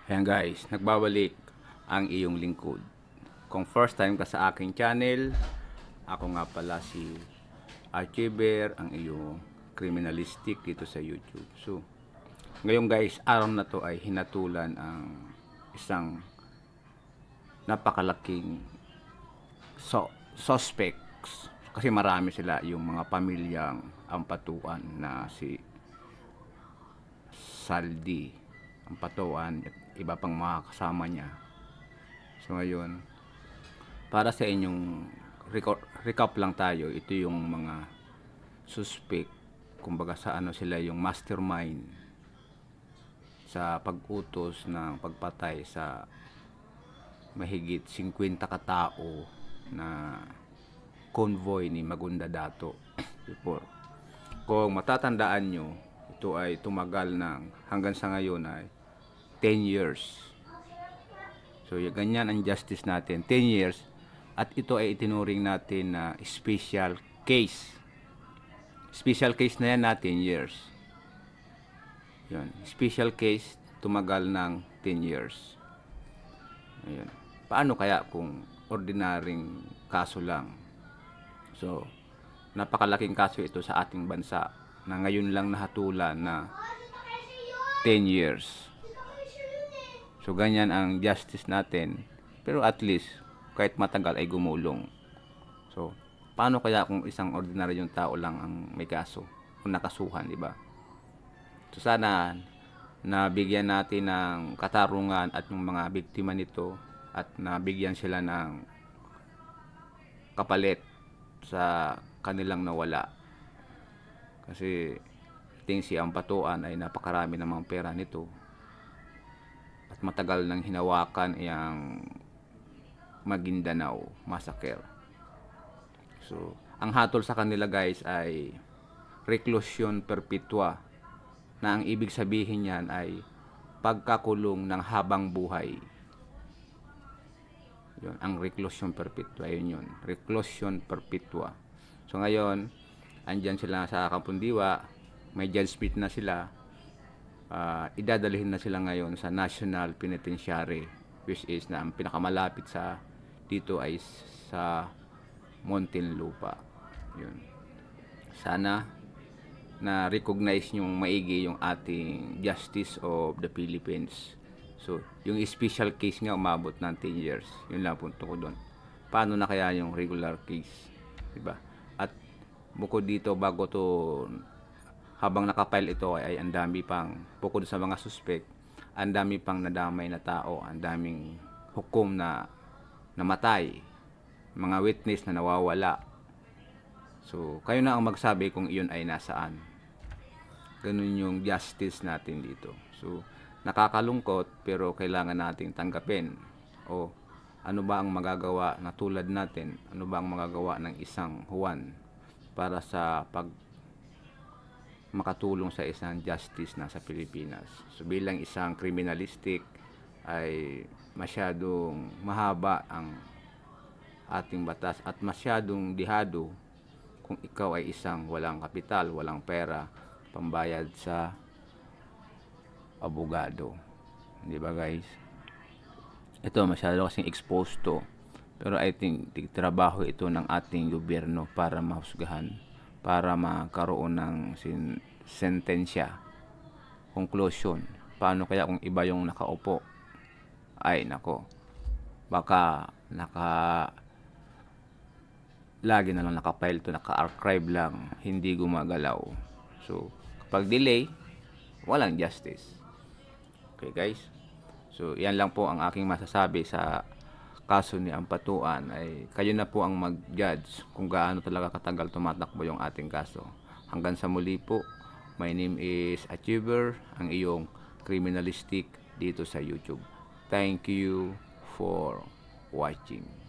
Ayan guys, nagbabalik ang iyong lingkod. Kung first time ka sa aking channel, ako nga pala si Archiver, ang iyong criminalistic dito sa YouTube. So, ngayon guys, araw na to ay hinatulan ang isang napakalaking suspects. Kasi marami sila, yung mga pamilyang Ampatuan na si Saldi Ampatuan at iba pang mga kasama niya. So ngayon, para sa inyong recap lang tayo, ito yung mga suspect, kumbaga sa ano sila yung mastermind sa pag-utos ng pagpatay sa mahigit 50 katao na convoy ni Magunda Dato before. Kung matatandaan nyo, ito ay tumagal ng hanggang sa ngayon ay 10 years. So ganyan ang justice natin, 10 years, at ito ay itinuring natin na special case. Special case na yan na 10 years. Yun, special case, tumagal ng 10 years. Ayun. Paano kaya kung ordinaryong kaso lang? So, napakalaking kaso ito sa ating bansa na ngayon lang nahatulan na 10 years. So, ganyan ang justice natin. Pero at least, kahit matagal ay gumulong. So, paano kaya kung isang ordinaryong tao lang ang may kaso o nakasuhan, di ba? So, sana nabigyan natin ng katarungan at yung mga biktima nito at nabigyan sila ng kapalit sa kanilang nawala. Kasi ting si Ampatuan ay napakarami namang pera nito at matagal nang hinawakan yung Maguindanao massacre. So, ang hatol sa kanila guys ay reclusion perpetua, na ang ibig sabihin niyan ay pagkakulong ng habang buhay. Yun, ang reclusion perpetua, yun. Reclusion perpetua. So ngayon, andyan sila sa Kampundiwa, may judgment na sila. Idadalhin na sila ngayon sa National Penitentiary, which is na ang pinakamalapit sa dito ay sa Muntinlupa. Yun. Sana na recognize yung maigi yung ating Justice of the Philippines. So, yung special case nga umabot ng 10 years. Yun lang punto ko doon. Paano na kaya yung regular case? Diba? At bukod dito, bago to, habang nakapile ito ay ang dami pang, bukod sa mga suspect, ang dami pang nadamay na tao, ang daming hukom na namatay, mga witness na nawawala. So, kayo na ang magsabi kung iyon ay nasaan. Ganun yung justice natin dito. So, nakakalungkot pero kailangan nating tanggapin. O, ano ba ang magagawa na tulad natin? Ano ba ang magagawa ng isang Juan para sa makatulong sa isang justice na sa Pilipinas? So, bilang isang criminalistic ay masyadong mahaba ang ating batas at masyadong dihado kung ikaw ay isang walang kapital, walang pera, pambayad sa abogado. Di ba guys? Ito masyado kasing exposed to. Pero I think trabaho ito ng ating gobyerno para mahusgahan, para magkaroon ng sentensya. Conclusion. Paano kaya kung iba yung nakaupo? Ay nako. Baka lagi na lang nakapile to, naka-archive lang, hindi gumagalaw. So, kapag delay, walang justice. Okay guys? So, yan lang po ang aking masasabi sa kaso ni Ampatuan. Ay kayo na po ang mag-judge kung gaano talaga katagal tumatakbo yung ating kaso. Hanggang sa muli po, my name is Achiever, ang iyong criminalistic dito sa YouTube. Thank you for watching.